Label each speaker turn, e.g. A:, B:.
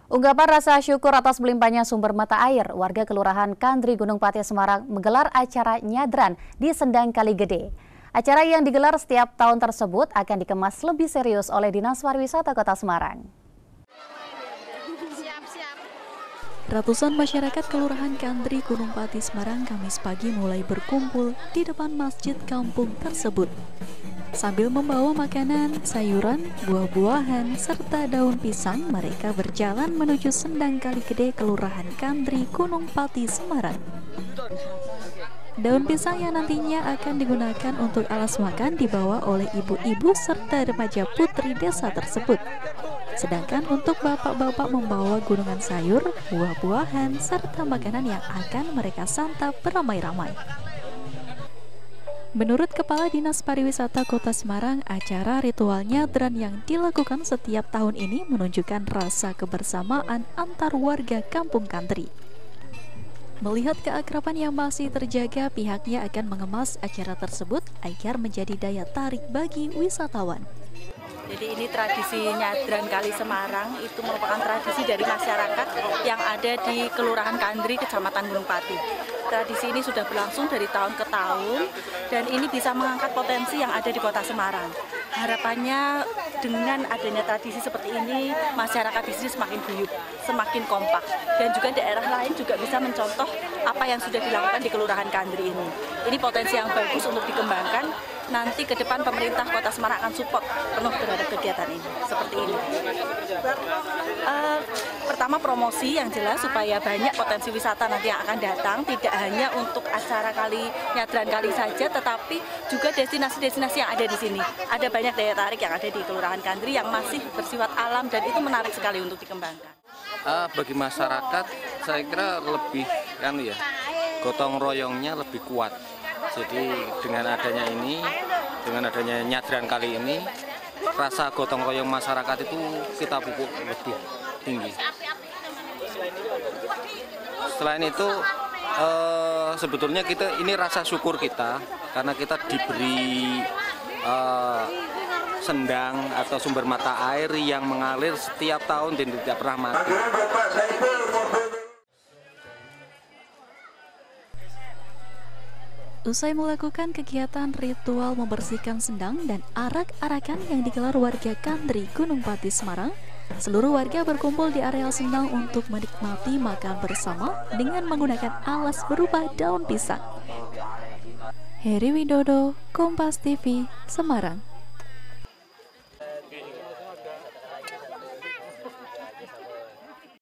A: Ungkapan rasa syukur atas melimpahnya sumber mata air, warga Kelurahan Kandri, Gunung Pati, Semarang menggelar acara nyadran di Sendang Kali Gede. Acara yang digelar setiap tahun tersebut akan dikemas lebih serius oleh Dinas Pariwisata Kota Semarang.
B: Ratusan masyarakat Kelurahan Kandri, Gunung Pati, Semarang Kamis pagi mulai berkumpul di depan masjid kampung tersebut. Sambil membawa makanan, sayuran, buah-buahan, serta daun pisang, mereka berjalan menuju Sendang Kali Gede, Kelurahan Kandri, Gunung Pati, Semarang. Daun pisang yang nantinya akan digunakan untuk alas makan dibawa oleh ibu-ibu serta remaja putri desa tersebut. Sedangkan untuk bapak-bapak membawa gunungan sayur, buah-buahan, serta makanan yang akan mereka santap beramai-ramai. Menurut Kepala Dinas Pariwisata Kota Semarang, acara ritual nyadran yang dilakukan setiap tahun ini menunjukkan rasa kebersamaan antar warga Kampung Kandri. Melihat keakraban yang masih terjaga, pihaknya akan mengemas acara tersebut agar menjadi daya tarik bagi wisatawan.
C: Jadi ini tradisi nyadran Kali Semarang itu merupakan tradisi dari masyarakat yang ada di Kelurahan Kandri, Kecamatan Gunung Pati. Tradisi ini sudah berlangsung dari tahun ke tahun dan ini bisa mengangkat potensi yang ada di Kota Semarang. Harapannya dengan adanya tradisi seperti ini, masyarakat di sini semakin guyup, semakin kompak, dan juga daerah lain juga bisa mencontoh apa yang sudah dilakukan di Kelurahan Kandri ini. Ini potensi yang bagus untuk dikembangkan. Nanti ke depan pemerintah Kota Semarang akan support penuh terhadap kegiatan ini, seperti ini. Pertama, promosi yang jelas supaya banyak potensi wisata nanti yang akan datang, tidak hanya untuk acara nyadran kali saja, tetapi juga destinasi-destinasi yang ada di sini. Ada banyak daya tarik yang ada di Kelurahan Kandri yang masih bersifat alam dan itu menarik sekali untuk dikembangkan.
D: Bagi masyarakat, saya kira lebih gotong royongnya lebih kuat. Jadi dengan adanya nyadran kali ini, rasa gotong royong masyarakat itu kita pupuk lebih tinggi. Selain itu, sebetulnya ini rasa syukur kita karena kita diberi sendang atau sumber mata air yang mengalir setiap tahun dan tidak pernah mati.
B: Usai melakukan kegiatan ritual membersihkan sendang dan arak-arakan yang digelar warga Kandri, Gunung Pati, Semarang, seluruh warga berkumpul di areal sendang untuk menikmati makan bersama dengan menggunakan alas berupa daun pisang. Heri Widodo, Kompas TV, Semarang.